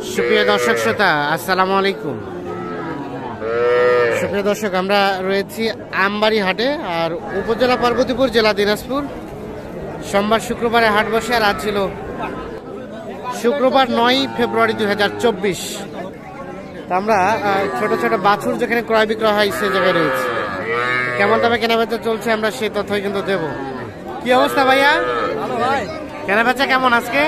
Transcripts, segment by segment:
সুপ্রিয় দর্শক শ্রোতা, আসসালামু আলাইকুম। সুপ্রিয় দর্শক, আমরা রয়েছি আমবাড়ি হাটে, আর উপজেলা পার্বতীপুর, জেলা দিনাজপুর। সোমবার শুক্রবারে হাট বসে, আর আজ ছিল শুক্রবার 9 ফেব্রুয়ারি 2024। তা আমরা ছোট ছোট বাছুর যেখানে ক্রয় বিক্রয় হয় সে জায়গায় রয়েছে। কেমন দামে কেনাবেচা চলছে আমরা সেই তথ্যই কিন্তু দেব। কি অবস্থা ভাইয়া? কেনাবেচা কেমন আজকে?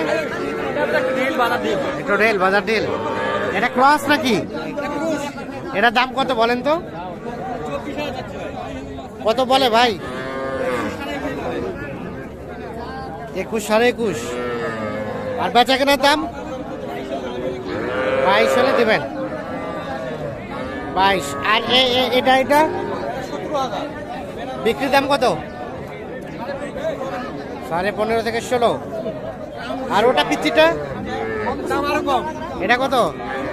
একটু রেল বাজার ডিল। এটা ক্রস নাকি? এটার দাম কত বলেন তো? কত বলে ভাই? 21, 21.5। আর বেচা কেনার দাম 22 হলে দেবেন। 22। আর এটা এটা বিক্রির দাম কত? 15.5 থেকে 16। আর ওটা পিচ্ছিটা এটা কত?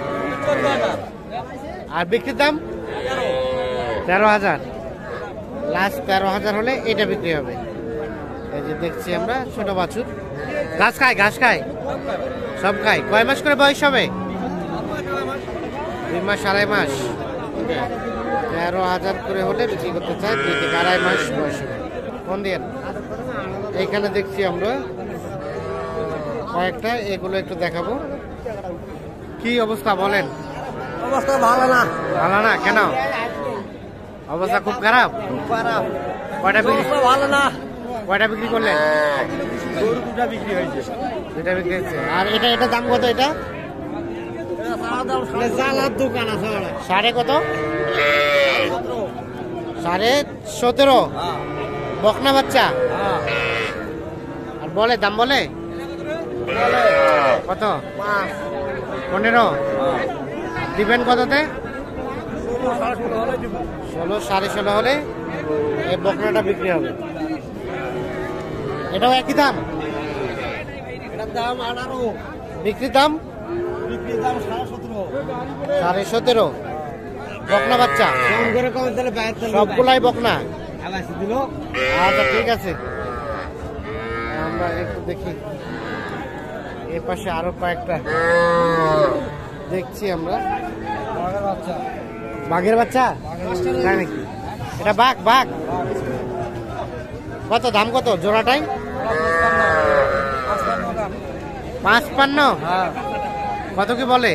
আর বিক্রির দাম 13,000। লাস্ট 13,000 হলে এটা বিক্রি হবে। এই যে দেখছি আমরা ছোট বাছুর। ঘাস খায়, ঘাস খায়, সব খায়। কয় মাস করে বয়স হবে? 2 মাস, 2.5 মাস। 13,000 করে হলে বিক্রি করতে চাই। 2 থেকে 2.5 মাস বয়স হবে। কোন দিন এইখানে দেখছি আমরা কয়েকটা, এগুলো একটু দেখাবো। কি অবস্থা বলেন? অবস্থা ভালো না। ভালো না কেন? অবস্থা খুব খারাপ। কয়টা বিক্রি? ভালো না। কয়টা বিক্রি করলেন? দুটা বিক্রি হয়েছে। দুটা বিক্রি হয়েছে। আর এটা এটা দাম কত? এটা জালার দোকান আছে। সাড়ে কত? 17.5। বকনা বাচ্চা। আর বলে দাম বলে কত? 15। দিবেন কততে? 16, 16.5 হলে এই বকনাটা বিক্রি হবে। এটাও একই দাম? এটার দাম 18। বিক্রির দাম? বিক্রির দাম 17.5। 17.5। বকনা বাচ্চা কম করে কম দিলে বাইরে সবগুলাই বকনা। আগাছি দিল। আচ্ছা ঠিক আছে, আমরা একটু দেখি। এ পাশে আরো কয়েকটা দেখছি আমরা। বাঘের বাচ্চা। বাঘের বাচ্চা? তাই নাকি? এটা বাঘ? বাঘ কত দাম? কত জোড়াটাই? 55। হ্যাঁ। কত কি বলে?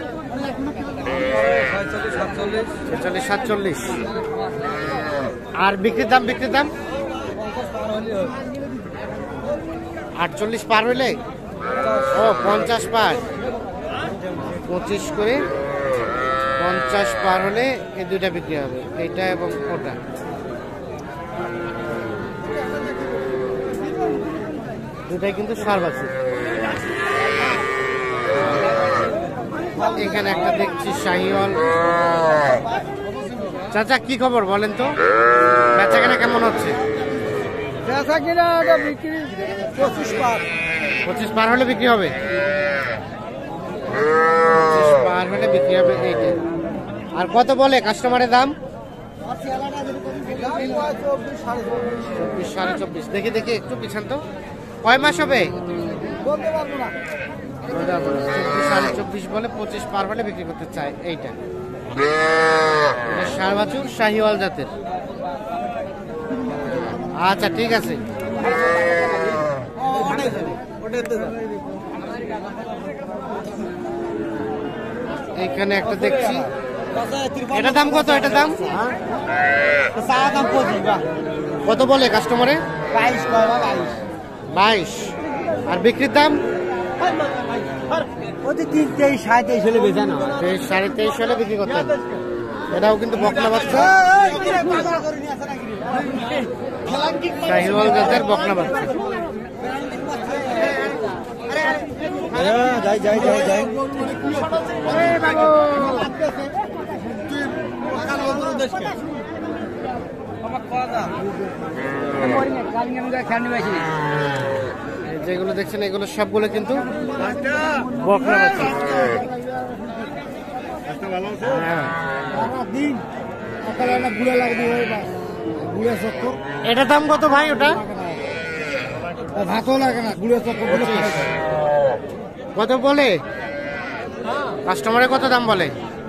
46, 47। 46, 47। আর বিক্রির দাম? বিক্রির দাম 48 পার হইলে? ও 50 পার। 25 করে 50 পার হলে এই দুইটা বিক্রি হবে, এইটা এবং ওটা। দুটাই কিন্তু সার আছে। এখানে একটা দেখছি শাহিওয়াল। চাচা কি খবর বলেন তো? বেচা কেনা কেমন হচ্ছে? বেচা কিনা বিক্রি 25 পার। 25 পার হলে বিক্রি হবে। 25 পার হলে বিক্রি হবে এইটা। আর কত বলে কাস্টমারের দাম? 24, 24.5। দেখি দেখি একটু পিছন তো। কয় মাস হবে? 24 বলে 25 পার হলে বিক্রি করতে চাই। এইটা ষাঁড় বাছুর, শাহিওয়াল জাতের। আচ্ছা ঠিক আছে। এখানে একটা দেখছি। এটা দাম কত? এটা দাম কত বলে কাস্টমারে? 22। আর বিক্রির দাম? 23, 27 হলে বেচা না। 23, 23.5 হলে বিক্রি করতে হবে। এটাও কিন্তু বকনা বাচ্চা, শাহিওয়াল জাতের বকনা বাচ্চা। যাই যাই যাই যাই। যেগুলো দেখছেন এগুলো সবগুলো কিন্তু বকনা বাচ্চা। এটা দাম কত ভাই? ওটা ভাতও লাগে না, গুড়ে চক্কর কত বলে? কাস্টমারে কত দাম বলে?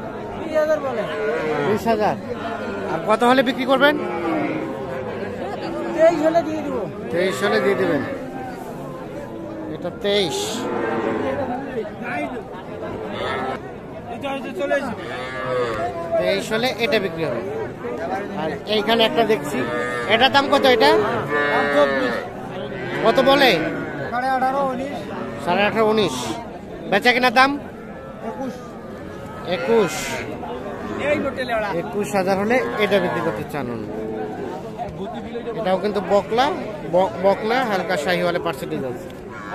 20,000। আর কত হলে বিক্রি করবেন? 23 হলে দিয়ে দেবেন। এটা 23। হলে এটা বিক্রি হবে। আর এইখানে একটা দেখছি, এটার দাম কত? এটা কত বলে? 18.5 19। বেচা কেনার দাম 21,000 হলে এটা বিক্রি করতে চান। এটাও কিন্তু বকনা হালকা শাহিওয়ালে পার্সেন্টেজ আছে।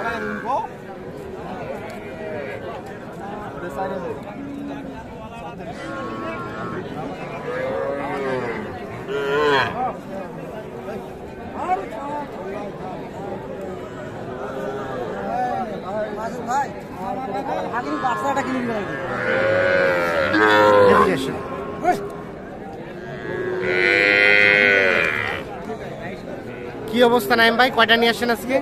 কি অবস্থা নাইম ভাই, কয়টা নিয়ে আসছেন আজকে?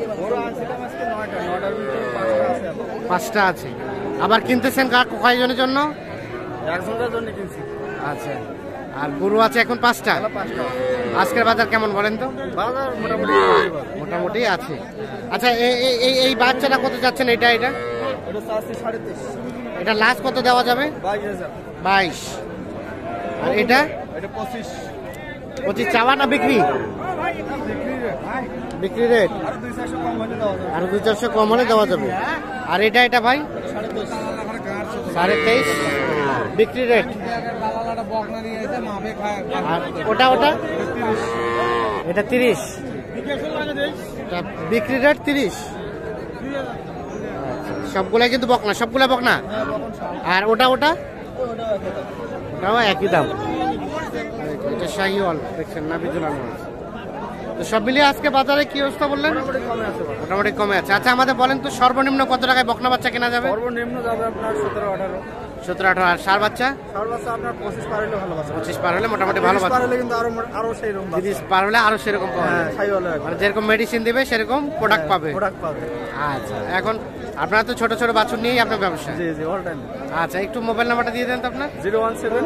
5টা আছে। আবার কিনতেছেন কয়জনের জন্য? একজনের জন্য কিনছি। আচ্ছা, আর গরু আছে এখন 5টা। আজকের বাজার কেমন বলেন তো? বাজার মোটামুটি আছে। আচ্ছা, এই বাচ্চাটা কত যাচ্ছেন? এটা এটা 23.5। এটা লাস্ট কত দেওয়া যাবে? 22। আর এটা 25 চাওয়া না বিক্রি? বিক্রি রেট আর 2-400 কম হলে দেওয়া যাবে। আর এটা ভাই 23.5 বিক্রি রেট। আর ওটা এটা 30, বিক্রি রেট 30। সবগুলাই কিন্তু বকনা। আর ওটাও একই দাম। এটা শাহিওয়াল দেখছেন না, বিজুলানো আছে। তো সব মিলিয়ে আজকে বাজারে কি অবস্থা বললেন? মোটামুটি কমে আছে। আচ্ছা, আমাদের বলেন তো সর্বনিম্ন কত টাকায় বকনা বাচ্চা কেনা যাবে? সর্বনিম্ন যাবে আপনার 17-18। আর ষাঁড় বাচ্চা? আপনার 25 পার হলে ভালো বাচ্চা। 25 পার হলে মোটামুটি ভালো বাচ্চা। 30 পার হলে কিন্তু আরো সেইরকম। 30 পার হলে আরো সেরকম পাবে। মানে যেরকম মেডিসিন দিবে সেরকম প্রোডাক্ট পাবে। আচ্ছা, এখন আপনারা তো ছোট ছোট বাছুর নিয়েই আপনার ব্যবসা? জি অল টাইম। আচ্ছা, একটু মোবাইল নাম্বারটা দিয়ে দেন তো আপনার। 017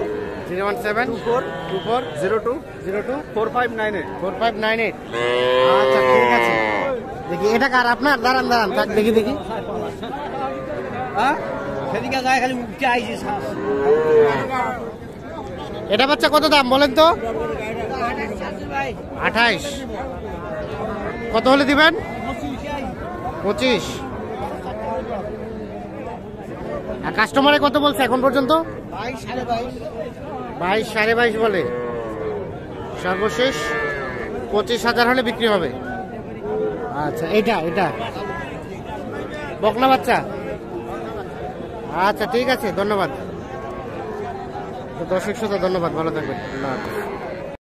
24 02 4598। আচ্ছা, ঠিক আছে। দেখি এটা কার? আপনার? দাঁড়ান থাক, দেখি এটা বাচ্চা কত দাম বলেন তো? 28। কত হলে দিবেন? 25। আর কাস্টমারে কত বলছে এখন পর্যন্ত? 22-22.5 বলে। সর্বশেষ 25,000 হলে বিক্রি হবে। আচ্ছা, এটা বকনা বাচ্চা। আচ্ছা, ঠিক আছে, ধন্যবাদ। দর্শক শ্রোতা, ধন্যবাদ, ভালো থাকবেন। আল্লাহ হাফেজ।